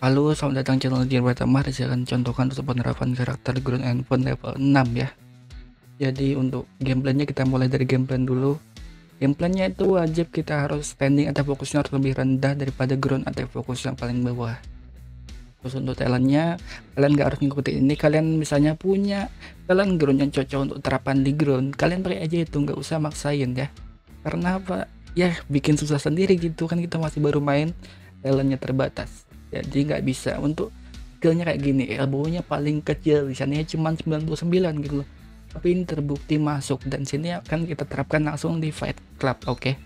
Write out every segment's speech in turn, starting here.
Halo, selamat datang channel Jiran pertama. Saya akan contohkan untuk penerapan karakter Ground and Pound level 6 ya. Jadi untuk gameplaynya kita mulai dari gameplay dulu. Gameplaynya itu wajib kita harus standing atau fokusnya harus lebih rendah daripada ground atau fokus yang paling bawah. Terus untuk talentnya, kalian nggak harus ngikutin ini. Kalian misalnya punya talent ground yang cocok untuk terapan di ground, kalian pakai aja itu, nggak usah maksain ya. Karena apa? Ya bikin susah sendiri gitu kan, kita masih baru main, talentnya terbatas. Jadi nggak bisa untuk skillnya kayak gini, elbow-nya paling kecil di sana cuma 99 gitu loh, tapi ini terbukti masuk dan sini akan kita terapkan langsung di Fight Club. Oke.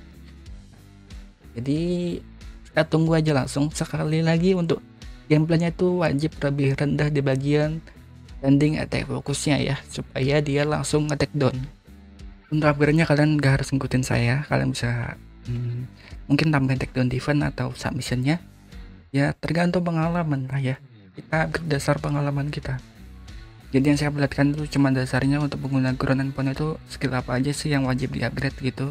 Jadi kita tunggu aja langsung. Sekali lagi untuk gameplaynya itu wajib lebih rendah di bagian landing attack fokusnya ya, supaya dia langsung nge-take down. Untuk upgrade-nya kalian gak harus ngikutin saya, kalian bisa mungkin tambahin take down defense atau submission-nya ya, tergantung pengalaman lah ya. Kita upgrade dasar pengalaman kita. Jadi yang saya perlihatkan itu cuma dasarnya. Untuk pengguna ground and pound itu skill apa aja sih yang wajib di upgrade gitu.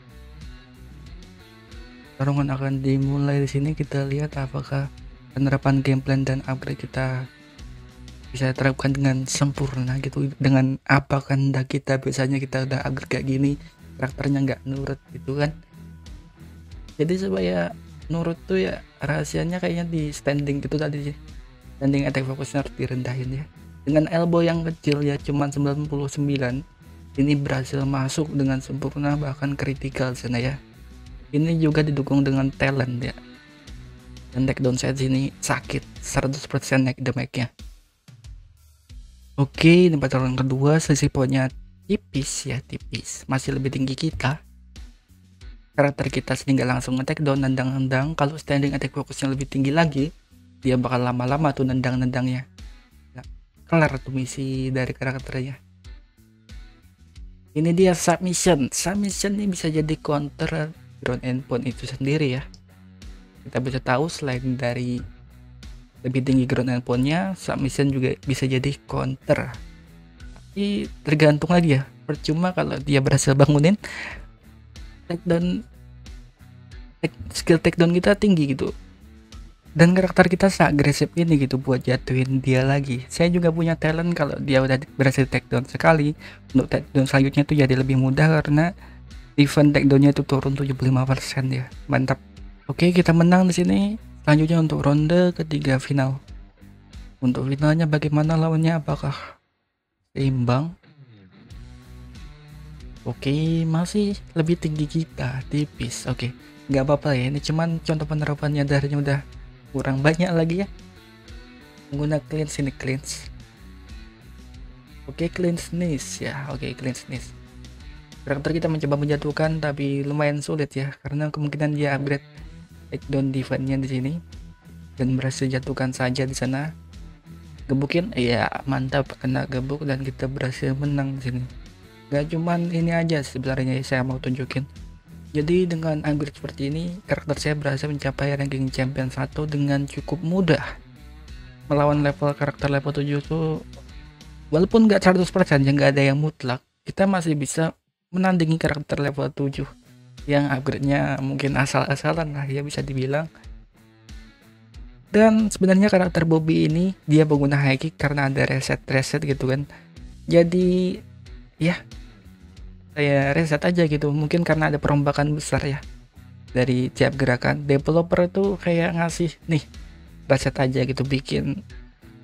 Pertarungan akan dimulai di sini. Kita lihat apakah penerapan gameplay dan upgrade kita bisa terapkan dengan sempurna gitu, dengan apa kehendak kita. Biasanya kita udah upgrade kayak gini, karakternya nggak nurut gitu kan. Jadi supaya nurut tuh ya rahasianya kayaknya di standing gitu tadi sih. Standing attack fokusnya harus direndahin ya. Dengan elbow yang kecil ya cuman 99, ini berhasil masuk dengan sempurna, bahkan kritikal sana ya. Ini juga didukung dengan talent ya. Dan takedown saya sini sakit 100% naik damage-nya. Oke, di pertarungan kedua selisih poinnya tipis ya, tipis. Masih lebih tinggi kita. Karakter kita sehingga langsung nge-take down nendang-nendang. Kalau standing attack fokusnya lebih tinggi lagi, dia bakal lama-lama tuh nendang-nendangnya. Nah, kelar tuh misi dari karakternya. Ini dia submission. Submission ini bisa jadi counter ground and pound itu sendiri ya. Kita bisa tahu selain dari lebih tinggi ground and pound-nya, submission juga bisa jadi counter. Tapi tergantung lagi ya. Percuma kalau dia berhasil bangunin takedown, skill takedown kita tinggi gitu, dan karakter kita seagresif ini gitu buat jatuhin dia lagi. Saya juga punya talent kalau dia udah berhasil takedown sekali, untuk takedown selanjutnya tuh jadi lebih mudah karena event takedownnya itu turun 75% ya. Mantap. Oke, kita menang di sini. Selanjutnya untuk ronde ketiga final. Untuk finalnya bagaimana lawannya, apakah seimbang? Oke, masih lebih tinggi kita, tipis. Oke, nggak apa-apa ya, ini cuman contoh penerapannya, darahnya udah kurang banyak lagi ya. Menggunakan cleanse, ini cleanse. Oke, cleanse nice ya. Oke, cleanse nice. Karakter kita mencoba menjatuhkan tapi lumayan sulit ya, karena kemungkinan dia upgrade takedown defense-nya di sini dan berhasil jatuhkan saja di sana. Gebukin, iya mantap, kena gebuk dan kita berhasil menang di sini. Gak cuman ini aja sebenarnya saya mau tunjukin. Jadi dengan upgrade seperti ini, karakter saya berhasil mencapai ranking champion 1 dengan cukup mudah. Melawan level karakter level 7 tuh walaupun gak 100% ya, gak ada yang mutlak, kita masih bisa menandingi karakter level 7 yang upgrade-nya mungkin asal-asalan lah ya, bisa dibilang. Dan sebenarnya karakter Bobby ini dia pengguna high kick karena ada reset gitu kan. Jadi ya saya reset aja gitu, mungkin karena ada perombakan besar ya dari tiap gerakan. Developer itu kayak ngasih nih reset aja gitu, bikin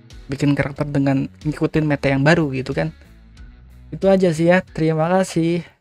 karakter dengan ngikutin meta yang baru gitu kan. Itu aja sih ya, terima kasih.